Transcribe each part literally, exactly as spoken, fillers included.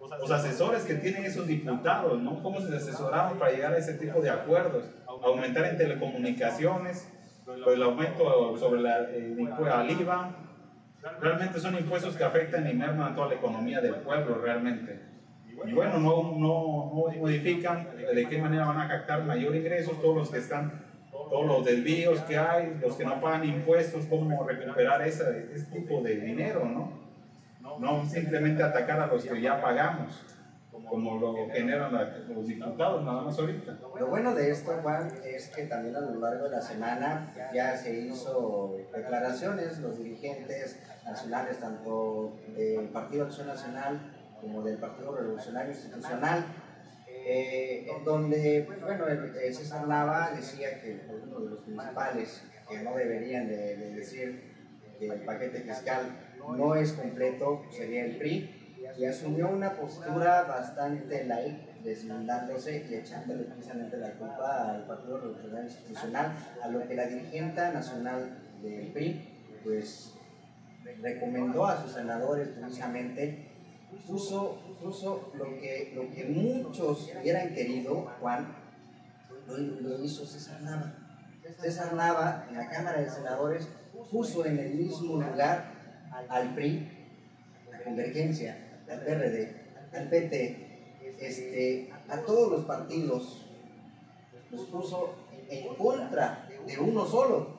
los asesores que tienen esos diputados, ¿no? ¿Cómo se asesoraron para llegar a ese tipo de acuerdos? Aumentar en telecomunicaciones, pues el aumento sobre la, el impuesto al I V A. Realmente son impuestos que afectan y merman toda la economía del pueblo realmente. Y bueno, no, no, no modifican de qué manera van a captar mayor ingresos todos los que están, todos los desvíos que hay, los que no pagan impuestos, cómo recuperar ese, ese tipo de dinero, ¿no? No simplemente atacar a los que ya pagamos, como lo generan los diputados nada más ahorita. Lo bueno de esto, Juan, es que también a lo largo de la semana ya se hizo declaraciones, los dirigentes nacionales, tanto del Partido Acción Nacional como del Partido Revolucionario Institucional, eh, en donde, pues, bueno, el, el César Nava decía que uno de los principales que no deberían de, de decir que el paquete fiscal no es completo sería el P R I, y asumió una postura bastante light, deslindándose y echándole precisamente la culpa al Partido Revolucionario Institucional, a lo que la dirigente nacional del P R I pues recomendó a sus senadores precisamente, puso, puso lo, que, lo que muchos hubieran querido, Juan, lo, lo hizo César Nava. César Nava en la Cámara de Senadores puso en el mismo lugar al P R I, la Convergencia, al P R D, al P T, este, a todos los partidos, los puso en contra de uno solo.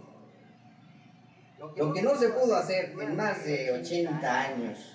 Lo que no se pudo hacer en más de ochenta años,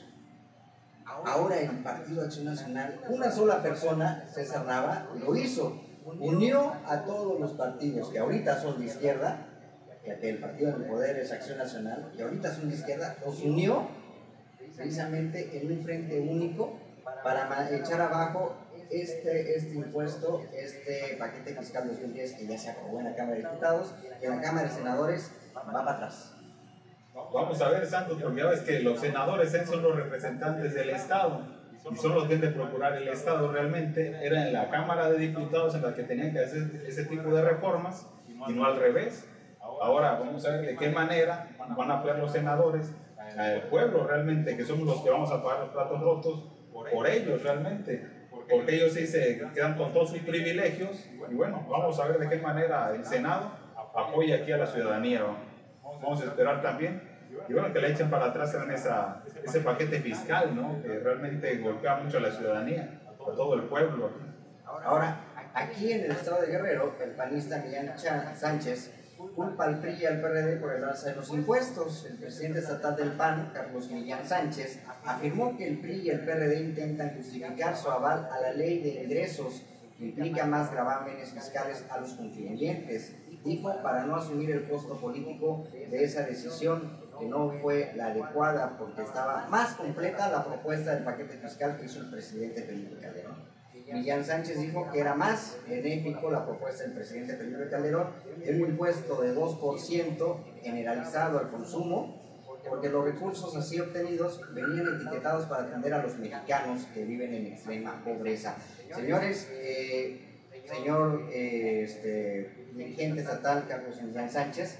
ahora el Partido Acción Nacional, una sola persona, César Nava, lo hizo. Unió a todos los partidos que ahorita son de izquierda, ya que el partido del poder es Acción Nacional, que ahorita son de izquierda, los unió precisamente en un frente único para echar abajo este, este impuesto, este paquete fiscal dos mil diez que ya se aprobó en la Cámara de Diputados, y en la Cámara de Senadores va para atrás. Vamos a ver, Santos, porque ya ves que los senadores son los representantes del Estado y son los que deben de procurar el Estado realmente. Era en la Cámara de Diputados en la que tenían que hacer ese tipo de reformas y no al revés. Ahora vamos a ver de qué manera van a apoyar los senadores al pueblo realmente, que somos los que vamos a pagar los platos rotos por ellos realmente, porque ellos sí se quedan con todos sus privilegios. Y bueno, vamos a ver de qué manera el Senado apoya aquí a la ciudadanía. Vamos a esperar también. Y bueno, que le echen para atrás en esa, ese paquete fiscal, ¿no? Que realmente golpea mucho a la ciudadanía, a todo el pueblo. Ahora, aquí en el estado de Guerrero, el panista Millán Sánchez culpa al P R I y al P R D por el alza de los impuestos. El presidente estatal del P A N, Carlos Millán Sánchez, afirmó que el P R I y el P R D intentan justificar su aval a la ley de ingresos que implica más gravámenes fiscales a los contribuyentes. Dijo para no asumir el costo político de esa decisión, que no fue la adecuada porque estaba más completa la propuesta del paquete fiscal que hizo el presidente Felipe Calderón. Millán Sánchez dijo que era más benéfico la propuesta del presidente Felipe Calderón, un impuesto de dos por ciento generalizado al consumo, porque los recursos así obtenidos venían etiquetados para atender a los mexicanos que viven en extrema pobreza. Señores, eh, señor eh, este, dirigente estatal Carlos Millán Sánchez,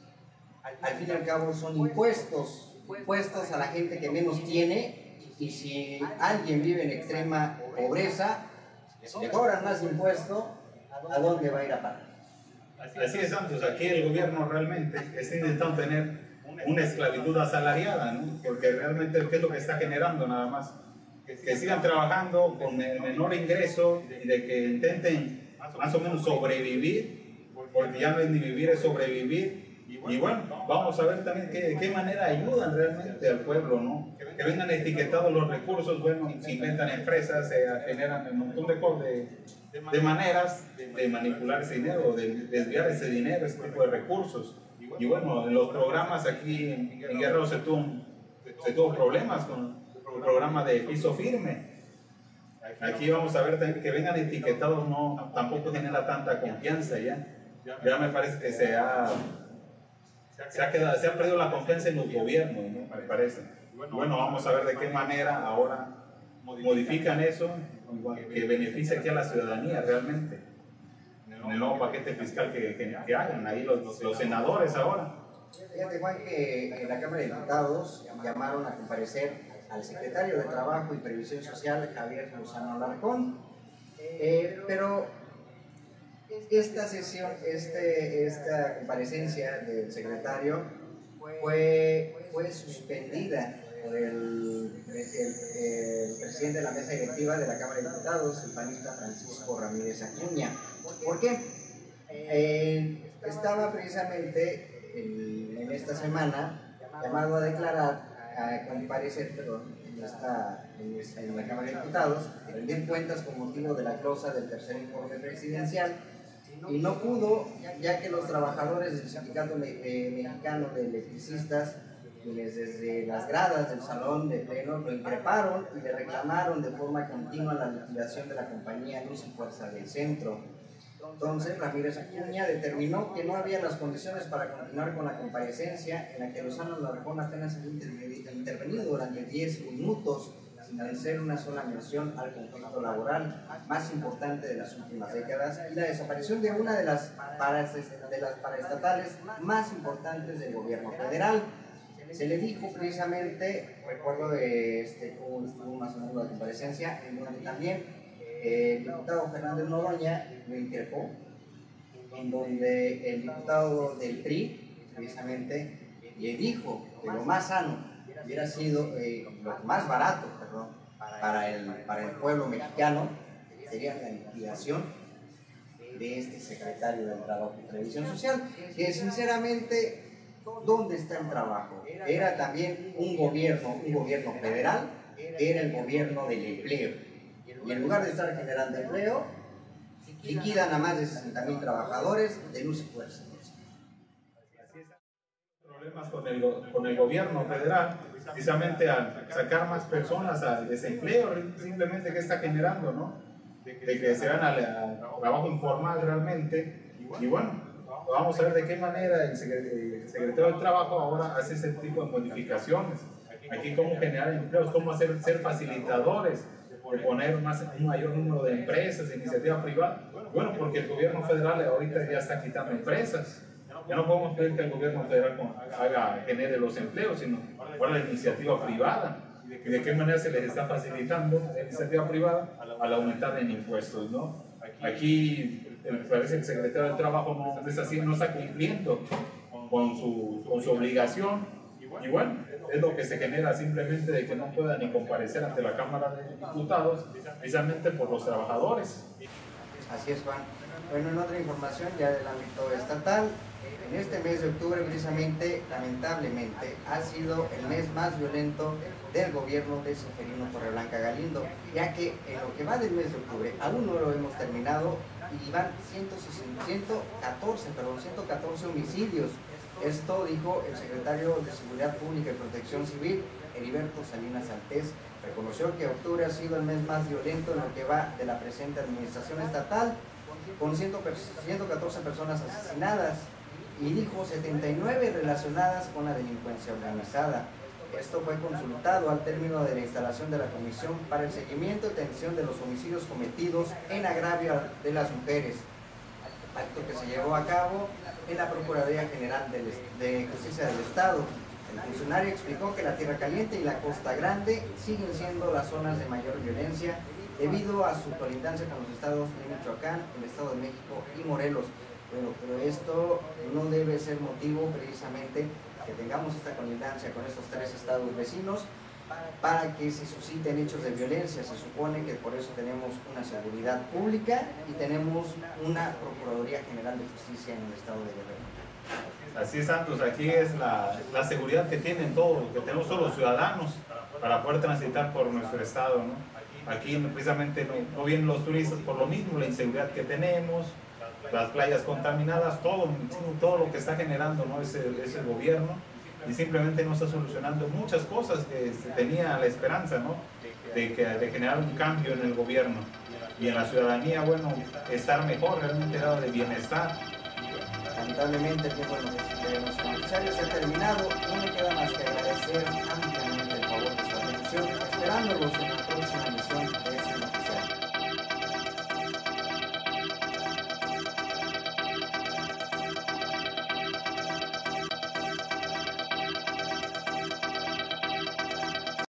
al fin y al cabo son impuestos, impuestos a la gente que menos tiene, y si alguien vive en extrema pobreza, si le cobran más impuesto, ¿a dónde va a ir a parar? Así es, Santos, aquí el gobierno realmente está intentando tener una esclavitud asalariada, ¿no? Porque realmente, ¿qué es lo que está generando nada más? Que sigan trabajando con el menor ingreso y de que intenten más o menos sobrevivir, porque ya no es ni vivir, es sobrevivir. Y bueno, vamos a ver también qué, de qué manera ayudan realmente al pueblo, ¿no? Que vengan etiquetados los recursos, bueno, se inventan empresas, se generan un montón de, de, de maneras de manipular ese dinero, de desviar ese dinero, ese tipo de recursos. Y bueno, en los programas aquí en, en Guerrero se tuvo, se tuvo problemas con el programa de piso firme. Aquí vamos a ver también que vengan etiquetados, no, tampoco genera tanta confianza ya. Ya me parece que se ha... Se ha, quedado, se ha perdido la confianza en los gobiernos, ¿no? Me parece. Bueno, vamos a ver de qué manera ahora modifican eso, que beneficie aquí a la ciudadanía realmente. En el nuevo paquete fiscal que, que, que hagan ahí los, los, los senadores ahora. Fíjate, Juan, que en la Cámara de Diputados llamaron a comparecer al secretario de Trabajo y Previsión Social, Javier Lozano Alarcón. Eh, pero esta sesión, este, esta comparecencia del secretario fue, fue suspendida por el, el, el presidente de la mesa directiva de la Cámara de Diputados, el panista Francisco Ramírez Acuña. ¿Por qué? Eh, estaba precisamente el, en esta semana llamado a declarar, a comparecer, perdón, en, esta, en, esta, en la Cámara de Diputados, a rendir cuentas con motivo de la glosa del tercer informe presidencial, y no pudo, ya que los trabajadores del Sindicato Mexicano de Electricistas, quienes desde las gradas del salón de pleno lo increparon y le reclamaron de forma continua la liquidación de la compañía Luz y Fuerza del Centro. Entonces, Ramírez Acuña determinó que no había las condiciones para continuar con la comparecencia, en la que Lozano Alarcón apenas había intervenido durante diez minutos, sin hacer una sola mención al conflicto laboral más importante de las últimas décadas y la desaparición de una de las, de las paraestatales más importantes del gobierno federal. Se le dijo precisamente, recuerdo de este, cómo estuvo más o menos la comparecencia, en donde también eh, el diputado Fernández Noroña lo increpó, en donde el diputado del P R I precisamente le dijo que lo más sano hubiera sido, eh, lo más barato, perdón, para el, para el pueblo mexicano, sería la liquidación de este secretario del Trabajo y Previsión Social, que sinceramente, ¿dónde está el trabajo? Era también un gobierno, un gobierno federal, era el gobierno del empleo, y en lugar de estar generando empleo, liquidan a más de sesenta mil trabajadores de Luz y Fuerza. Problemas con el, con el gobierno federal, precisamente al sacar más personas al desempleo, simplemente que está generando, ¿no? De que se van al trabajo informal realmente, y bueno, vamos a ver de qué manera el secretario del Trabajo ahora hace ese tipo de modificaciones. Aquí cómo generar empleos, cómo hacer ser facilitadores, de poner más, un mayor número de empresas, de iniciativa privada. Bueno, porque el gobierno federal ahorita ya está quitando empresas. Ya no podemos pedir que el gobierno federal haga, genere los empleos, sino por la iniciativa privada. ¿Y de qué manera se les está facilitando la iniciativa privada? Al aumentar en impuestos, ¿no? Aquí parece que el secretario del Trabajo no, es así, no está cumpliendo con su, con su obligación. Y bueno, es lo que se genera simplemente de que no pueda ni comparecer ante la Cámara de Diputados, precisamente por los trabajadores. Así es, Juan. Bueno, en otra información ya del ámbito estatal, en este mes de octubre precisamente, lamentablemente, ha sido el mes más violento del gobierno de Seferino Torreblanca Galindo, ya que en lo que va del mes de octubre, aún no lo hemos terminado, y van ciento catorce, perdón, ciento catorce homicidios. Esto dijo el secretario de Seguridad Pública y Protección Civil, Heriberto Salinas Altez. Reconoció que octubre ha sido el mes más violento en lo que va de la presente administración estatal, con ciento catorce personas asesinadas, y dijo setenta y nueve relacionadas con la delincuencia organizada. Esto fue consultado al término de la instalación de la Comisión para el Seguimiento y Atención de los Homicidios Cometidos en agravio de las mujeres, acto que se llevó a cabo en la Procuraduría General de Justicia del Estado. El funcionario explicó que la Tierra Caliente y la Costa Grande siguen siendo las zonas de mayor violencia debido a su colindancia con los estados de Michoacán, el Estado de México y Morelos. Bueno, pero esto no debe ser motivo precisamente que tengamos esta colindancia con estos tres estados vecinos para que se susciten hechos de violencia. Se supone que por eso tenemos una seguridad pública y tenemos una Procuraduría General de Justicia en el estado de Guerrero. Así es, Santos, aquí es la, la seguridad que tienen todos, que tenemos todos los ciudadanos para poder transitar por nuestro estado, ¿no? Aquí precisamente no, no vienen los turistas por lo mismo, la inseguridad que tenemos, las playas contaminadas, todo, todo lo que está generando, ¿no? es, el, es el gobierno, y simplemente no está solucionando muchas cosas que se tenía la esperanza, ¿no? de, que, de generar un cambio en el gobierno y en la ciudadanía, bueno, estar mejor, realmente dado de bienestar. Lamentablemente el tiempo de los comisarios se ha terminado, no me queda más que agradecer ampliamente el favor de su atención, esperándolos en